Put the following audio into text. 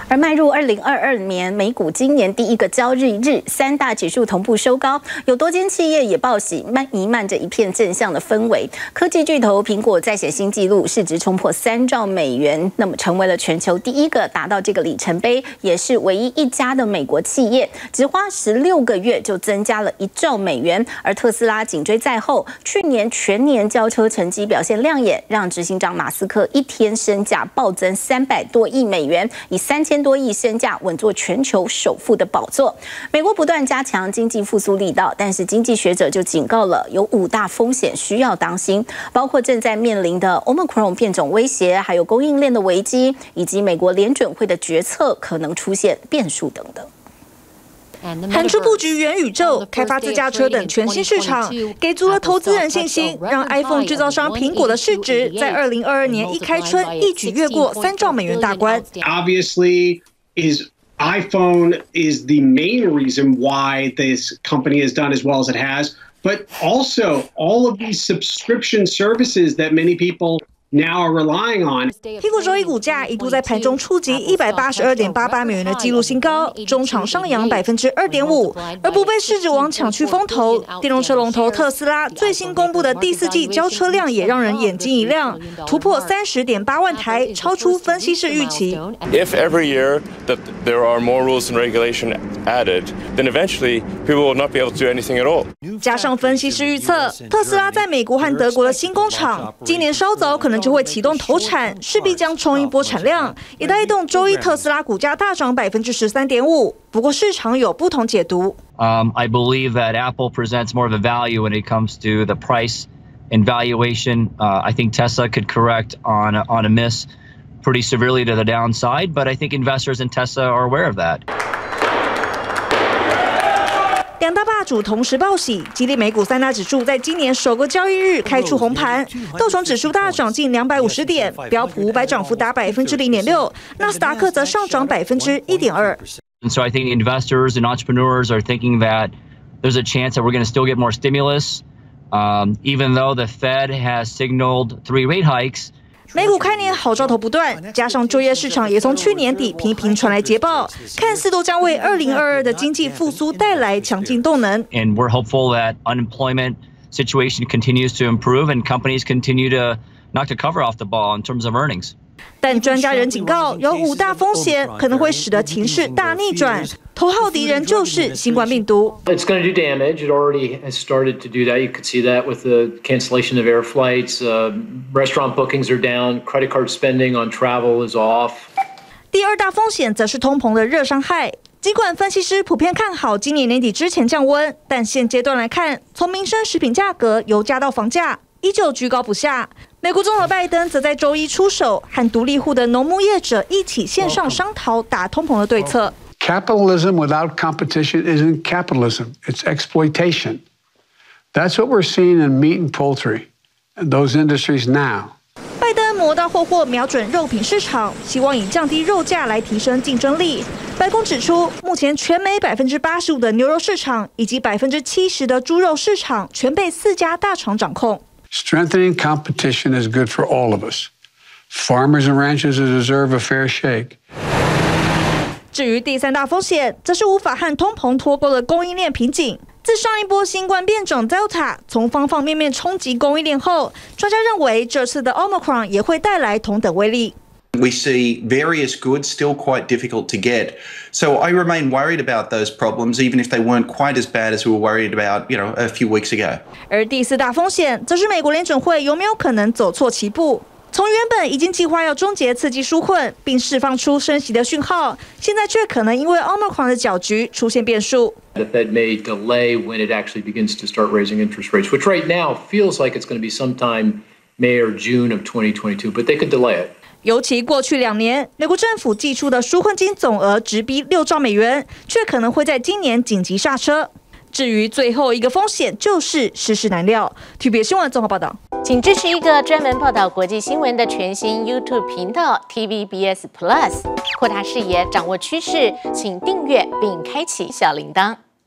而迈入2022年，美股今年第一个交易日，三大指数同步收高，有多间企业也报喜，弥漫着一片正向的氛围。科技巨头苹果再写新纪录，市值冲破3兆美元，那么成为了全球第一个达到这个里程碑，也是唯一一家的美国企业，只花16个月就增加了1兆美元。而特斯拉紧追在后，去年全年交车成绩表现亮眼，让执行长马斯克一天身价暴增300多亿美元，以3000多亿身价稳坐全球首富的宝座。美国不断加强经济复苏力道，但是经济学者就警告了，有5大风险需要当心，包括正在面临的 Omicron 变种威胁，还有供应链的危机，以及美国联准会的决策可能出现变数等等。 喊出布局元宇宙、开发自驾车等全新市场，给足了投资人信心，让 iPhone 制造商苹果的市值在2022年一开春一举越过3兆美元大关。 Obviously, iPhone is the main reason why this company has done as well as it has, but also all of these subscription services that many people now are relying on. 苹果周一股价一度在盘中触及182.88美元的纪录新高，中场上扬2.5%。而不被市值王抢去风头，电动车龙头特斯拉最新公布的第4季交车量也让人眼睛一亮，突破30.8万台，超出分析师预期。 If every year that there are more rules and regulation added, then eventually people will not be able to do anything at all. 加上分析师预测，特斯拉在美国和德国的新工厂，今年稍早可能就会启动投产，势必将冲一波产量，也带动周一特斯拉股价大涨13.5%。不过市场有不同解读。 I believe that Apple presents more of a value when it comes to the price and valuation. I think Tesla could correct on a miss pretty severely to the downside, but I think investors in Tesla are aware of that. 两大霸主同时报喜，激励美股3大指数在今年首个交易日开出红盘。道琼指数大涨近250点，标普500涨幅达0.6%，纳斯达克则上涨1.2%。 And so I think investors and entrepreneurs are thinking that there's a chance that we're going to still get more stimulus, even though the Fed has signaled 3 rate hikes. 美股开年好兆头不断，加上就业市场也从去年底频频传来捷报，看似都将为2022的经济复苏带来强劲动能。 And we're hopeful that unemployment situation continues to improve and companies continue to knock the cover off the ball in terms of earnings. 但专家人警告，有5大风险可能会使得情势大逆转，头号敌人就是新冠病毒。 It's going to do damage. It already has started to do that. You could see that with the cancellation of air flights. Restaurant bookings are down. Credit card spending on travel is off. 第2大风险则是通膨的热伤害。尽管分析师普遍看好今年年底之前降温，但现阶段来看，从民生食品价格、油价到房价，依旧居高不下。美国总统拜登则在周一出手，和独立户的农牧业者一起线上商讨打通膨的对策。 Capitalism without competition isn't capitalism; it's exploitation. That's what we're seeing in meat and poultry, and those industries now. 拜登磨刀霍霍，瞄准肉品市场，希望以降低肉价来提升竞争力。白宫指出，目前全美85%的牛肉市场以及70%的猪肉市场全被4家大厂掌控。 Strengthening competition is good for all of us. Farmers and ranchers deserve a fair shake. 至于第3大风险，则是无法和通膨脱钩的供应链瓶颈。自上一波新冠变种 Delta 从方方面面冲击供应链后，专家认为这次的 Omicron 也会带来同等威力。 We see various goods still quite difficult to get. So I remain worried about those problems, even if they weren't quite as bad as we were worried about, a few weeks ago. 而第4大风险，则是美国联准会有没有可能走错棋步？从原本已经计划要终结刺激纾困，并释放出升息的讯号，现在却可能因为 Omicron 的搅局出现变数。 The Fed may delay when it actually begins to start raising interest rates, which right now feels like it's going to be sometime May or June of 2022, but they could delay it. 尤其过去2年，美国政府寄出的纾困金总额直逼6兆美元，却可能会在今年紧急刹车。至于最后一个风险，就是世事难料。TVBS 新闻综合报道， 请支持一个专门报道国际新闻的全新 YouTube 频道 TVBS Plus， 扩大视野，掌握趋势，请订阅并开启小铃铛。